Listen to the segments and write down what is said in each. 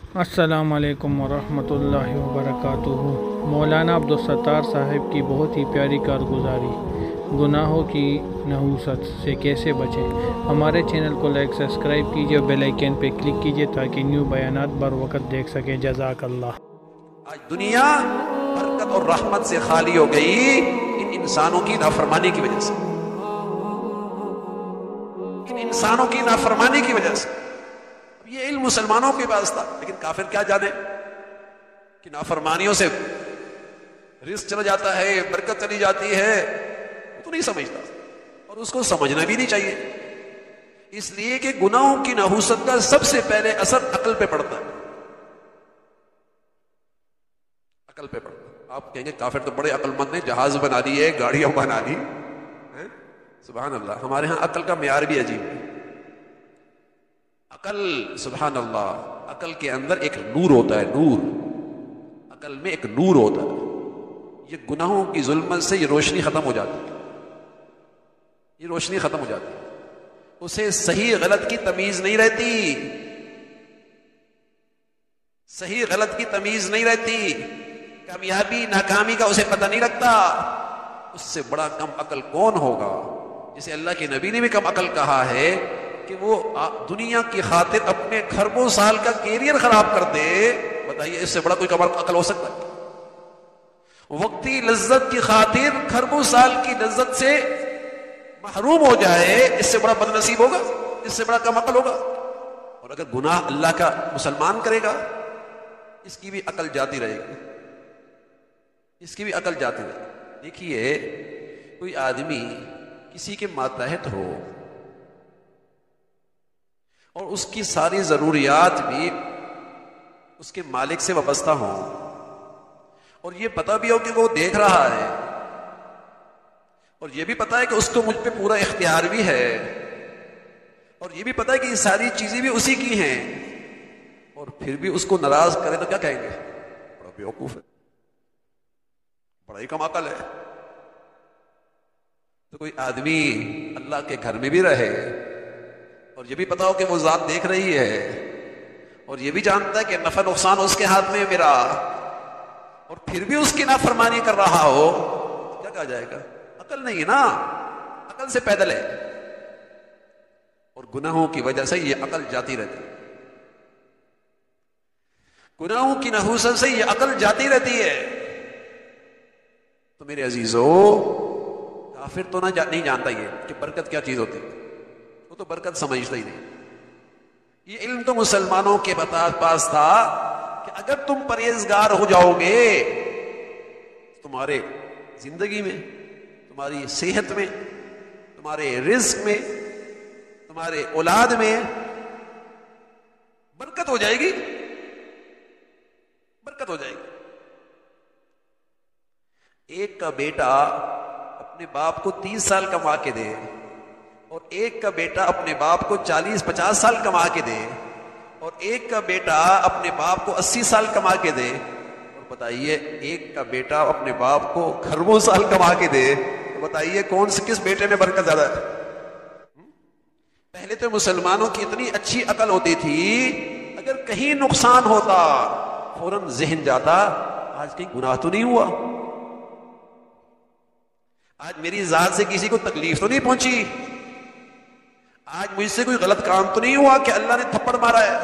السلام علیکم ورحمۃ اللہ وبرکاتہ۔ مولانا عبدالستار صاحب کی بہت ہی پیاری کارگزاری، گناہوں کی نحوست سے کیسے بچیں۔ ہمارے چینل کو لائک، سبسکرائب کیجیے اور بیل آئیکن پہ کلک کیجیے تاکہ نیو بیانات بر وقت دیکھ سکیں۔ جزاک اللہ۔ آج دنیا برکت اور رحمت سے خالی ہو گئی ان انسانوں کی نافرمانی کی وجہ سے، ان انسانوں کی نافرمانی کی وجہ سے۔ یہ علم مسلمانوں کے پاس تھا، لیکن کافر کیا جانے کہ نافرمانیوں سے رزق چلا جاتا ہے، برکت چلی جاتی ہے، وہ تو نہیں سمجھتا، اور اس کو سمجھنا بھی نہیں چاہیے، اس لیے کہ گناہوں کی نحوست کا سب سے پہلے اثر عقل پہ پڑتا ہے، عقل پہ پڑتا ہے۔ آپ کہیں گے کافر تو بڑے عقل مند ہیں، جہاز بنا لیے، گاڑیاں بنا لی، سبحان اللہ۔ ہمارے ہاں عقل کا معیار بھی عجیب ہے۔ عقل، سبحان اللہ، عقل کے اندر ایک نور ہوتا ہے، نور، عقل میں ایک نور ہوتا ہے۔ یہ گناہوں کی ظلمت سے یہ روشنی ختم ہو جاتی ہے، یہ روشنی ختم ہو جاتی ہے، اسے صحیح غلط کی تمیز نہیں رہتی، صحیح غلط کی تمیز نہیں رہتی، کامیابی ناکامی کا اسے پتہ نہیں لگتا۔ اس سے بڑا کم عقل کون ہوگا؟ جسے اللہ کے نبی نے بھی کم عقل کہا ہے کہ وہ دنیا کی خاطر اپنے خربوں سال کا کیریئر خراب کر دے۔ بتائیے اس سے بڑا کوئی کم عقل ہو سکتا ہے؟ وقتی لذت کی خاطر خربوں سال کی لذت سے محروم ہو جائے، اس سے بڑا بد نصیب ہوگا؟ اس سے بڑا کم عقل ہوگا؟ اور اگر گناہ اللہ کا مسلمان کرے گا، اس کی بھی عقل جاتی رہے گی، اس کی بھی عقل جاتی رہے گی۔ دیکھیے، کوئی آدمی کسی کے ماتحت ہو اور اس کی ساری ضروریات بھی اس کے مالک سے وابستہ ہوں، اور یہ پتہ بھی ہو کہ وہ دیکھ رہا ہے، اور یہ بھی پتہ ہے کہ اس کو مجھ پہ پورا اختیار بھی ہے، اور یہ بھی پتہ ہے کہ یہ ساری چیزیں بھی اسی کی ہیں، اور پھر بھی اس کو ناراض کرے تو کیا کہیں گے؟ بڑا بیوقوف ہے، بڑا ہی کم عقل ہے۔ تو کوئی آدمی اللہ کے گھر میں بھی رہے اور یہ بھی پتا ہو کہ وہ ذات دیکھ رہی ہے، اور یہ بھی جانتا ہے کہ نفع نقصان اس کے ہاتھ میں ہے میرا، اور پھر بھی اس کی نافرمانی کر رہا ہو، کیا کہا جائے گا؟ عقل نہیں ہے نا، عقل سے پیدل ہے، اور گناہوں کی وجہ سے یہ عقل جاتی رہتی ہے، گناہوں کی نحوست سے یہ عقل جاتی رہتی ہے۔ تو میرے عزیزو، کافر تو نہیں جانتا یہ کہ برکت کیا چیز ہوتی ہے، وہ تو برکت سمجھتا ہی نہیں۔ یہ علم تو مسلمانوں کے پاس تھا کہ اگر تم پرہیزگار ہو جاؤ گے، تمہارے زندگی میں، تمہاری صحت میں، تمہارے رزق میں، تمہارے اولاد میں برکت ہو جائے گی، برکت ہو جائے گی۔ ایک کا بیٹا اپنے باپ کو 30 سال کما کے دے، اور ایک کا بیٹا اپنے باپ کو 40-50 سال کما کے دے، اور ایک کا بیٹا اپنے باپ کو 80 سال کما کے دے، اور بتائیے ایک کا بیٹا اپنے باپ کو خربوں سال کما کے دے، تو بتائیے کس بیٹے میں برکت زیادہ ہے؟ پہلے تو مسلمانوں کی اتنی اچھی عقل ہوتی تھی، اگر کہیں نقصان ہوتا فوراً ذہن جاتا، آج کہیں گناہ تو نہیں ہوا، آج میری ذات سے کسی کو تکلیف تو نہیں پہنچی، آج مجھ سے کوئی غلط کام تو نہیں ہوا کہ اللہ نے تھپڑ مارا ہے،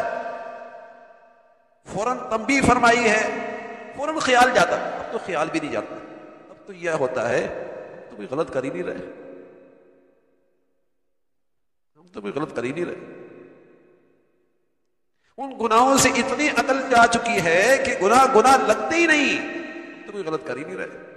فوراً تنبیہ فرمائی ہے، فوراً خیال جاتا۔ اب تو خیال بھی نہیں جاتا، اب تو یہ ہوتا ہے تو کوئی غلط کر ہی نہیں رہے، ہم تو کوئی غلط کر ہی نہیں رہے۔ ان گناہوں سے اتنی عقل جا چکی ہے کہ گناہ لگتے ہی نہیں، تو کوئی غلط کر ہی نہیں رہے۔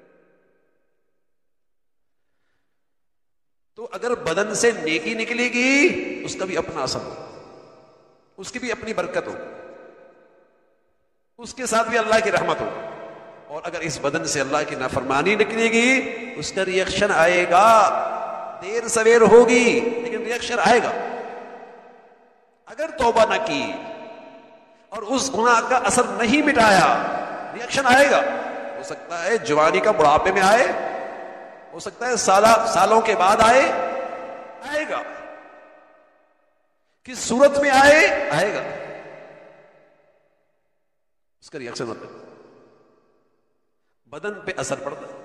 تو اگر بدن سے نیکی نکلے گی، اس کا بھی اپنا اثر ہو، اس کی بھی اپنی برکت ہو، اس کے ساتھ بھی اللہ کی رحمت ہو، اور اگر اس بدن سے اللہ کی نافرمانی نکلے گی، اس کا ریئیکشن آئے گا، دیر سویر ہوگی لیکن ریئیکشن آئے گا۔ اگر توبہ نہ کی اور اس گناہ کا اثر نہیں مٹایا، ریئیکشن آئے گا۔ ہو سکتا ہے جوانی کا بڑھاپے میں آئے، ہو سکتا ہے سالوں کے بعد آئے گا، کس صورت میں آئے گا۔ اس کا ریئیکشن ہوتا ہے، بدن پہ اثر پڑتا ہے۔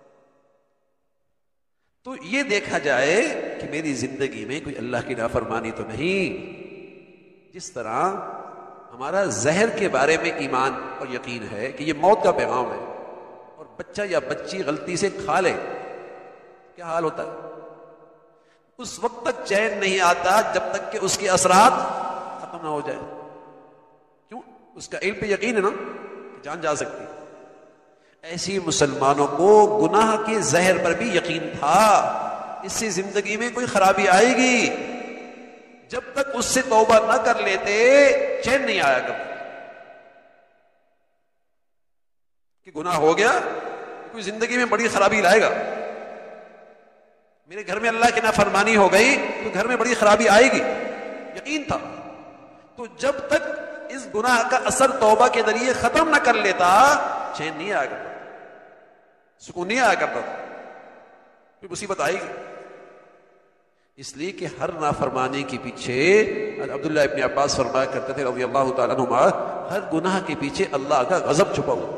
تو یہ دیکھا جائے کہ میری زندگی میں کوئی اللہ کی نافرمانی تو نہیں۔ جس طرح ہمارا زہر کے بارے میں ایمان اور یقین ہے کہ یہ موت کا پیغام ہے، اور بچہ یا بچی غلطی سے کھا لے، کیا حال ہوتا ہے؟ اس وقت تک چین نہیں آتا جب تک کہ اس کے اثرات ختم نہ ہو جائے۔ کیوں؟ اس کا علم پہ یقین ہے نا کہ جان جا سکتی۔ ایسی مسلمانوں کو گناہ کے زہر پر بھی یقین تھا، اس سے زندگی میں کوئی خرابی آئے گی، جب تک اس سے توبہ نہ کر لیتے چین نہیں آیا کرتا کہ گناہ ہو گیا، کوئی زندگی میں بڑی خرابی لائے گا۔ میرے گھر میں اللہ کی نافرمانی ہو گئی تو گھر میں بڑی خرابی آئے گی، یقین تھا۔ تو جب تک اس گناہ کا اثر توبہ کے ذریعے ختم نہ کر لیتا چین نہیں آیا کرتا، سکون نہیں آیا کرتا، پھر مصیبت آئے گی۔ اس لیے کہ ہر نافرمانی کے پیچھے، عبداللہ ابن عباس فرمایا کرتے تھے رضی اللہ تعالیٰ عنہما، ہر گناہ کے پیچھے اللہ کا غضب چھپا ہوا۔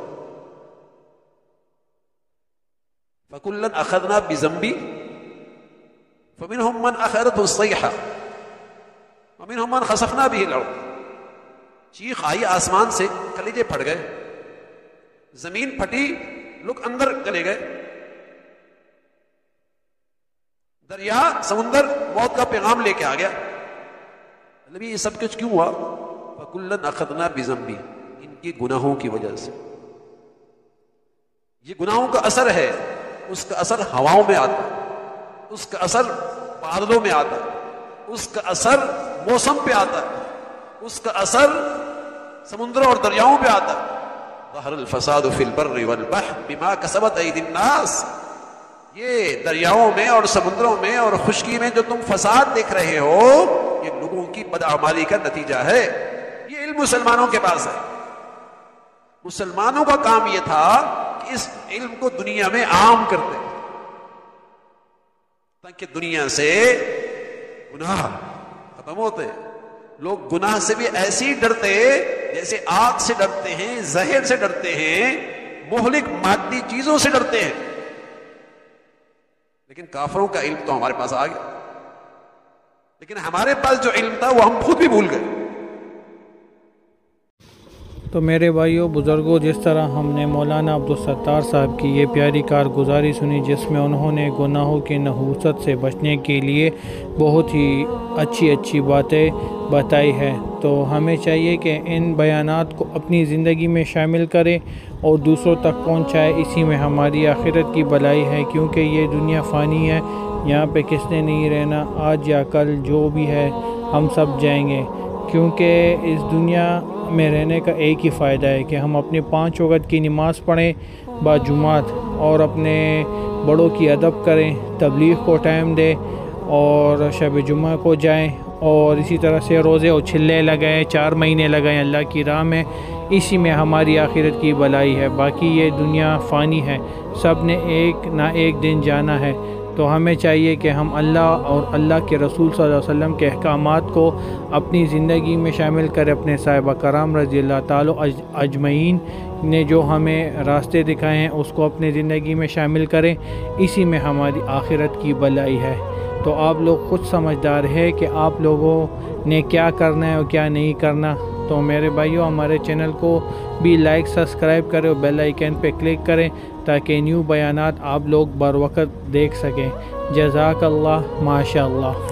فَكُلًّا أَخَذْنَا بِذَنبِهِ فَمِنْهُمْ مَنْ أَخَذَتْهُ الصَّيْحَةُ وَمِنْهُمْ مَنْ خَسَفْنَا بِهِ الْأَرْضَ۔ چیخ آئی آسمان سے، کلیجے پھٹ گئے، زمین پھٹی، لوگ اندر چلے گئے، دریا سمندر موت کا پیغام لے کے آ گیا۔ نبی یہ سب کچھ کیوں ہوا؟ فَكُلًّا أَخَذْنَا بِذَنبِهِ، ان کے گناہوں کی وجہ سے۔ یہ گناہوں کا اثر ہے، اس کا اثر ہواؤں میں آتا ہے، اس کا اثر بادلوں میں آتا ہے، اس کا اثر موسم پہ آتا ہے، اس کا اثر سمندروں اور دریاؤں پہ آتا ہے۔ ظہر الفساد فی البر والبحر بما کسبت ایدی الناس۔ یہ دریاؤں میں اور سمندروں میں اور خشکی میں جو تم فساد دیکھ رہے ہو، یہ لوگوں کی بدعمالی کا نتیجہ ہے۔ یہ علم مسلمانوں کے پاس ہے۔ مسلمانوں کا کام یہ تھا کہ اس علم کو دنیا میں عام کر دیں، تاکہ دنیا سے گناہ ختم ہوتے۔ لوگ گناہ سے بھی ایسی ڈرتے جیسے آگ سے ڈرتے ہیں، زہر سے ڈرتے ہیں، مہلک مادی چیزوں سے ڈرتے ہیں۔ لیکن کافروں کا علم تو ہمارے پاس آ گیا، لیکن ہمارے پاس جو علم تھا وہ ہم خود بھی بھول گئے۔ تو میرے بھائیوں بزرگوں، جس طرح ہم نے مولانا عبدالستار صاحب کی یہ پیاری کارگزاری سنی، جس میں انہوں نے گناہوں کی نحوست سے بچنے کے لیے بہت ہی اچھی باتیں بتائی ہے، تو ہمیں چاہیے کہ ان بیانات کو اپنی زندگی میں شامل کریں اور دوسروں تک پہنچائے۔ اسی میں ہماری آخرت کی بھلائی ہے، کیونکہ یہ دنیا فانی ہے، یہاں پہ کس نے نہیں رہنا، آج یا کل جو بھی ہے ہم سب جائیں گے۔ کیونکہ اس دنیا میں رہنے کا ایک ہی فائدہ ہے کہ ہم اپنے 5 وقت کی نماز پڑھیں باجماعت، اور اپنے بڑوں کی ادب کریں، تبلیغ کو ٹائم دیں، اور شب جمعہ کو جائیں، اور اسی طرح سے روزے اور چھلے لگائیں، 4 مہینے لگائیں اللہ کی راہ میں۔ اسی میں ہماری آخرت کی بھلائی ہے۔ باقی یہ دنیا فانی ہے، سب نے ایک نہ ایک دن جانا ہے، تو ہمیں چاہیے کہ ہم اللہ اور اللہ کے رسول صلی اللہ علیہ وسلم کے احکامات کو اپنی زندگی میں شامل کریں، اپنے صحابہ کرام رضی اللہ تعالی اجمعین نے جو ہمیں راستے دکھائے ہیں اس کو اپنی زندگی میں شامل کریں۔ اسی میں ہماری آخرت کی بھلائی ہے۔ تو آپ لوگ خود سمجھدار ہے کہ آپ لوگوں نے کیا کرنا ہے اور کیا نہیں کرنا۔ تو میرے بھائیوں، ہمارے چینل کو بھی لائک سبسکرائب کریں اور بیل آئیکن پہ کلک کریں تاکہ نیو بیانات آپ لوگ بر وقت دیکھ سکیں۔ جزاک اللہ، ماشاء اللہ۔